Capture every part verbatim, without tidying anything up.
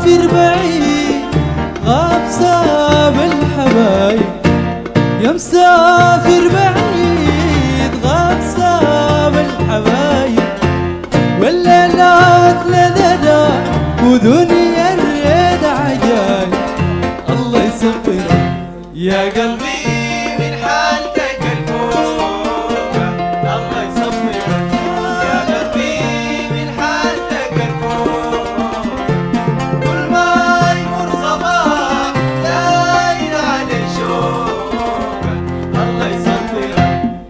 مسافر بعيد غاب ساب الحبايب، يا مسافر بعيد غاب ساب الحبايب، والليلات لذذا ودنيا الريد عجايب. الله يصبرك يا قلبي من حالتك الفوق، الله يصبرك يا قلبي من حالتك الفوق. كل ما يمر صباح داير على شوق، الله يصبرك.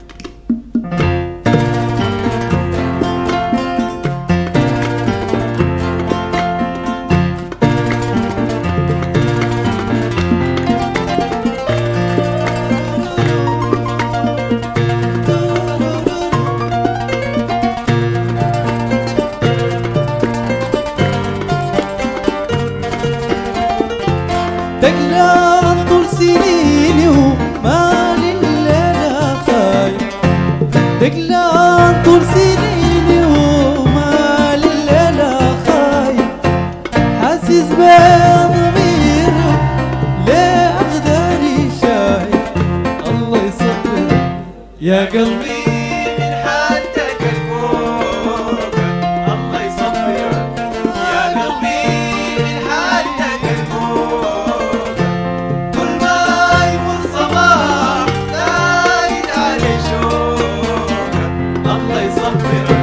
دقلان طول سنيني وما لليلة خايف، دقلان طول سنيني وما لليلة خايف، حاسس بضميري ليه أقداري شايف. الله يصبرك يا قلبي من حالتك الفوق، الله يصبرك يا قلبي من حالتك الفوق. كل ما يمر صباح زايد على شوق، الله يصبرك.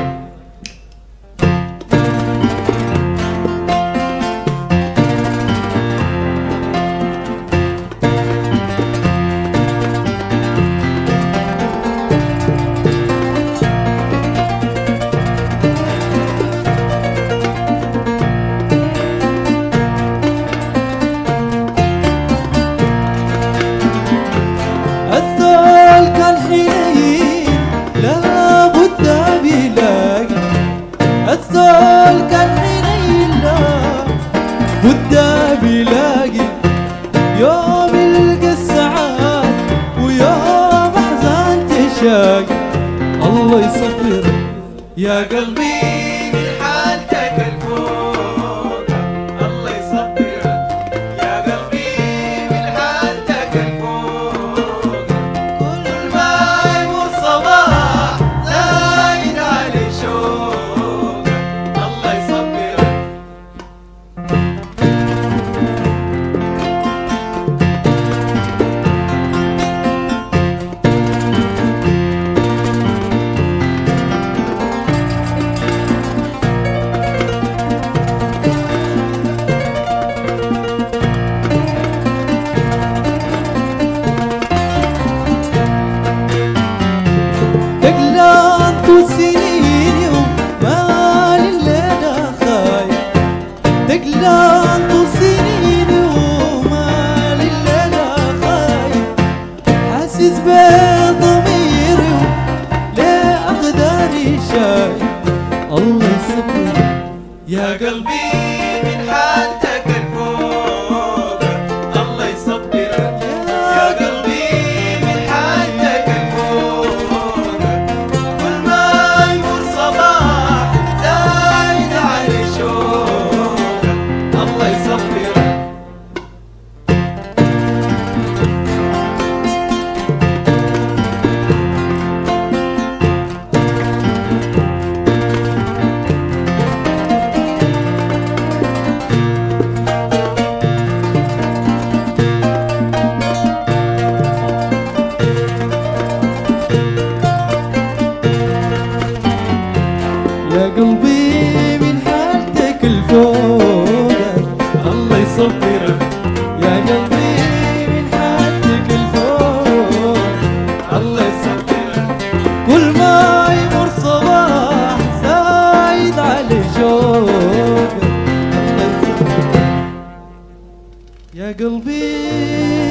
الذول كان حنين لابد بيلاقي، الذول كان حنين لابد بيلاقي، يوم يلقى السعاد ويوم أحزان تشاقي. الله يصبرك يا قلبي من حالتك الفوق، الله يصبرك يا قلبي من حالتك الفوق. كل ما يمر صباح زايد على شوق، الله يصبرك. دقلان طول سنيني وما لليلة خايف، دقلان طول سنيني وما لليلة خايف، حاسس بضميري ليه أقداري شايف. الله يصبرك يا قلبي من حالتك الفوق، الله يصبرك يا قلبي من حالتك الفوق. كل ما يمر صباح زايد على شوق، الله يصبرك. يا قلبي من حالتك الفوق، الله يصبرك يا قلبي من حالتك الفوق، الله يصبرك. كل ما يمر صباح زايد على شوق، الله يصبرك يا قلبي.